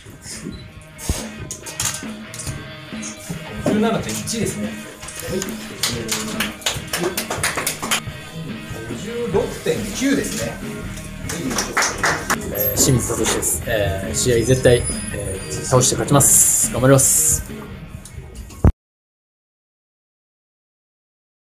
57.1 ですね。56.9 ですね。 清水聡です。試合絶対、倒して勝ちます。頑張ります。